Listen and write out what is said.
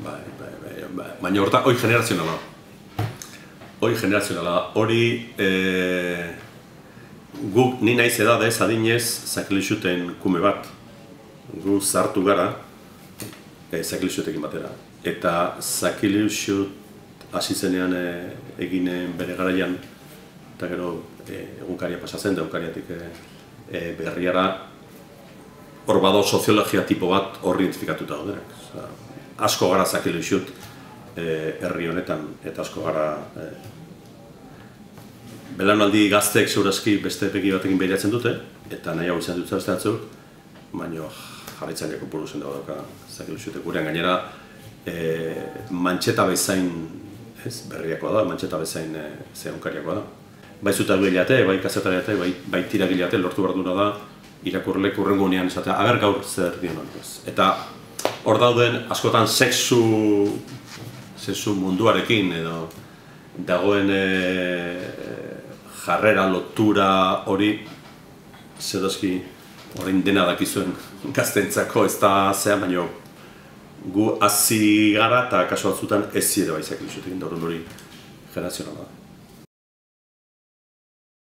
Baina horta, hori generazionala. Hori guk ni naiz edadez, adinez, sakilixuten kume bat. Gu zartu gara, sakilixutekin batera. Eta sakilixut hasi zenean eginen bere garaian, eta gero egunkaria pasatzen, da egunkariatik berriara, hor bado soziologia tipo bat horri identifikatuta daudenak. Asko gara sakilixut herri honetan, eta asko gara belaunaldi gazteek segurazki beste begi batekin behiratzen dute, eta nahiago izan dut beste batzuk, baina jarraitzaileak kopuru zen dauka sakilixutek gurean. Gainera, mantxeta bezain berriakoa da, mantxeta bezain egunkariakoa da. Bai zutagileate, bai kazetariate, bai tiragileate, lortu behar duena da, irakurlek urrengo unean esatea, aber gaur zer dion honetaz. Eta hor dauden askotan sexu munduarekin edo dagoen jarrera, lotura hori zedozki orain dena dakizuen gaztentzako ez da zea, baina gu hazi gara eta kasu batzutan ez zire bai sakilixutekin, da hori generazionala da.